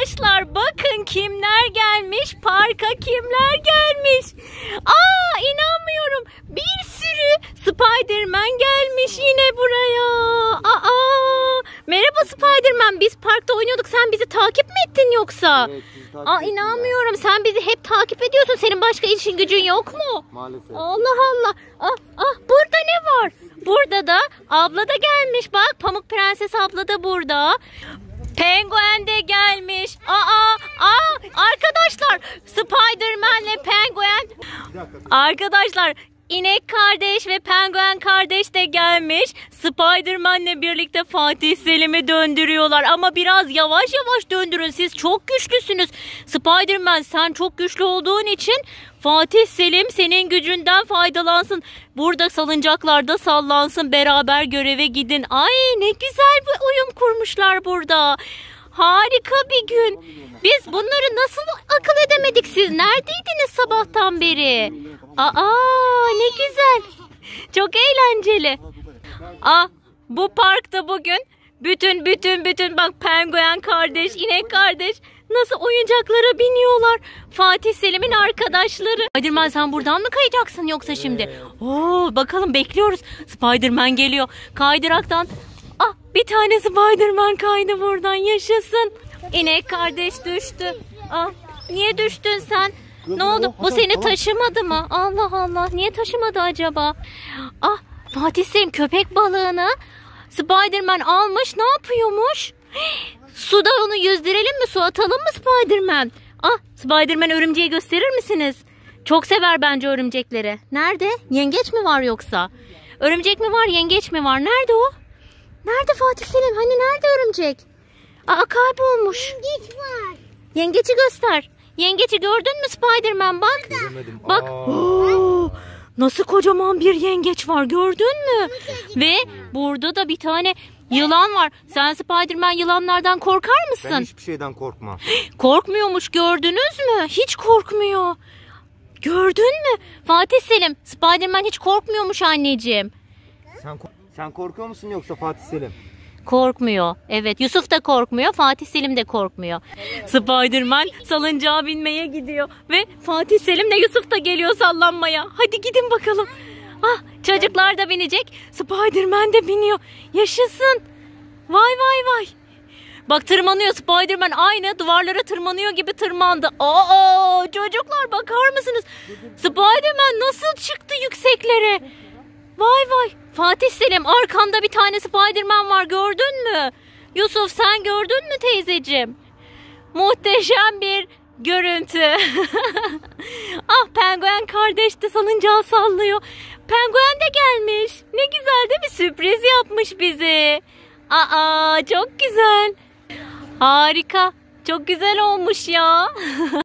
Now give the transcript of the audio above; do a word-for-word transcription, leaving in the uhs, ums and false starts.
Arkadaşlar bakın kimler gelmiş, parka kimler gelmiş. Aa, inanmıyorum, bir sürü Spiderman gelmiş yine buraya. Aa, merhaba Spiderman, biz parkta oynuyorduk, sen bizi takip mi ettin yoksa? Evet, sizi takip Aa, inanmıyorum, sen bizi hep takip ediyorsun, senin başka işin gücün yok mu? Maalesef. Allah Allah. Ah, ah, burada ne var? Burada da abla da gelmiş, bak Pamuk Prenses abla da burada. Penguen de gelmiş. Aa, aa, arkadaşlar Spiderman'le Penguen. Arkadaşlar inek kardeş ve Penguen kardeş de gelmiş. Spiderman'le birlikte Fatih Selim'i döndürüyorlar. Ama biraz yavaş yavaş döndürün. Siz çok güçlüsünüz. Spiderman, sen çok güçlü olduğun için Fatih Selim senin gücünden faydalansın. Burada salıncaklarda sallansın. Beraber göreve gidin. Ay, ne güzel bir uyum kurmuşlar burada. Harika bir gün. Biz bunları nasıl akıl edemedik? Siz neredeydiniz sabahtan beri? Aa, ne güzel. Çok eğlenceli. Aa, bu parkta bugün bütün bütün bütün bak Penguen kardeş, inek kardeş nasıl oyuncaklara biniyorlar. Fatih Selim'in arkadaşları. Spiderman, sen buradan mı kayacaksın yoksa şimdi? Oo, bakalım, bekliyoruz. Spiderman geliyor. Kaydıraktan. Ah, bir tane Spiderman kaydı buradan, yaşasın. İnek kardeş düştü. Ah, niye düştün sen? Ne oldu? Bu seni taşımadı mı? Allah Allah, niye taşımadı acaba? Ah, Fatih Selim köpek balığını Spiderman almış, ne yapıyormuş? Suda onu yüzdürelim mi? Su atalım mı Spiderman? Ah, Spiderman örümceği gösterir misiniz? Çok sever bence örümcekleri. Nerede? Yengeç mi var yoksa? Örümcek mi var, yengeç mi var? Nerede o? Nerede Fatih Selim? Hani nerede örümcek? Aa, kaybolmuş. Yengeç var. Yengeci göster. Yengeci gördün mü Spiderman? Bak. Göremedim. Bak. Oo, nasıl kocaman bir yengeç var, gördün mü? Ve burada da bir tane yılan var. Sen Spiderman yılanlardan korkar mısın? Ben hiçbir şeyden korkmam. Korkmuyormuş, gördünüz mü? Hiç korkmuyor. Gördün mü? Fatih Selim, Spiderman hiç korkmuyormuş anneciğim. Sen, sen korkuyor musun yoksa Fatih Selim? Korkmuyor. Evet, Yusuf da korkmuyor, Fatih Selim de korkmuyor. Spiderman salıncağa binmeye gidiyor ve Fatih Selim de Yusuf da geliyor sallanmaya. Hadi gidin bakalım. Ah, çocuklar da binecek. Spiderman de biniyor. Yaşasın. Vay vay vay. Bak, tırmanıyor Spiderman, aynı duvarlara tırmanıyor gibi tırmandı. Aa, çocuklar bakar mısınız? Spiderman nasıl çıktı yükseklere? Vay vay. Fatih Selim, arkanda bir tane Spiderman var, gördün mü? Yusuf, sen gördün mü teyzeciğim? Muhteşem bir görüntü. Ah, Penguen kardeş de salıncağı sallıyor. Penguen de gelmiş. Ne güzel değil mi? Sürpriz yapmış bizi. Aa, çok güzel. Harika. Çok güzel olmuş ya.